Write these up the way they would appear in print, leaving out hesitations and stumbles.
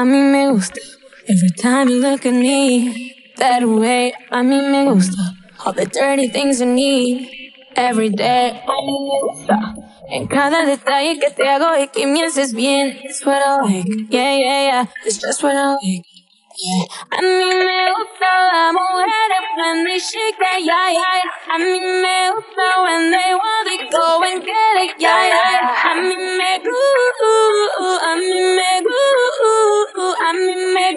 A mí me gusta. Every time you look at me that way, a mí me gusta. All the dirty things you need every day, a mí me gusta. En cada detalle que te hago y que me haces bien, it's what I like. Yeah, yeah, yeah, it's just what I like. Yeah. A mí me gusta las mujeres when they shake that, yeah, yeah. A mí me gusta when they want it, go and get it, yeah, yeah. A mí me gusta, a mí me gusta, a mí me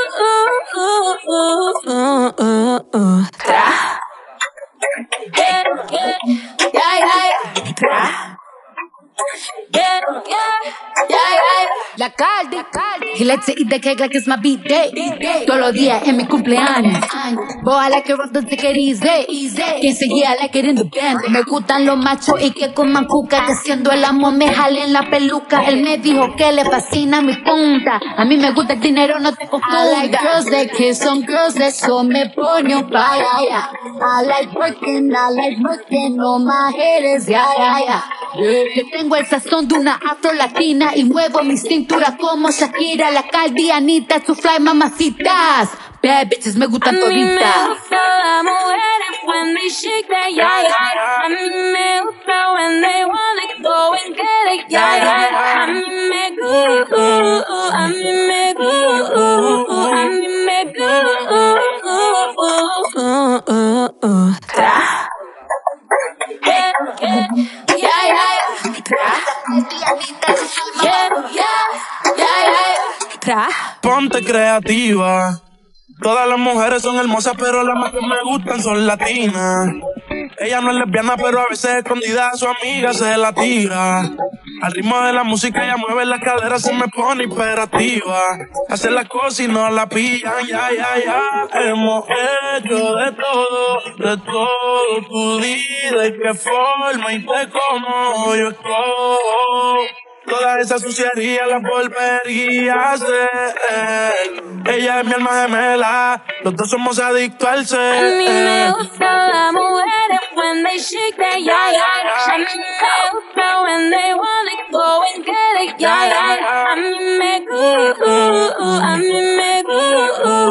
gusta. Tra. Yeah, yeah, yeah, yeah. Tra. Yeah, yeah, yeah, yeah. La Cardi, he likes to eat the cake like it's my beat day. Todos los días es mi cumpleaños. Boy, I like it rough, don't take it easy. Quien seguía, I like it in the band. Me gustan los machos y que coman cuca. Que haciendo el amor me jalen la peluca. Él me dijo que le fascina mi punta. A mí me gusta el dinero, no te confundas. I like girls that kiss on girls, eso me pone un fire. I like working on my haters, yeah. Yo tengo el sazón de una afro-latina y muevo mi cintura como Shakira, la Cardi, Anita, su fly mamacitas. Bad bitches me gustan toditas. A mí me gusta las mujeres when they shake that, yeah, yeah. A mí me gusta when they want it, go and get it, yeah, yeah. A mí me gusta, a mí me gusta, a mí me gusta. Tra. Yeah, yeah, yeah, yeah. Tra. Yeah, yeah, yeah, yeah. Tra. Ponte creativa. Todas las mujeres son hermosas, pero las más que me gustan son latinas. Ella no es lesbiana, pero a veces escondida a su amiga se la tira. Al ritmo de la música ella mueve las caderas, se me pone imperativa. Hace las cosas y no la pillan, ya. Hemos hecho de todo. Tú di de qué forma y de cómo yo estoy. Toda esa suciedad la volvería a hacer. Ella es mi alma gemela, los dos somos adictos al ser. A mí me gustan las mujeres when they shake that, yeah, yeah. A mí me gusta when they want it, go and get it, yeah, yeah. A mí me gusta, a mí me gusta.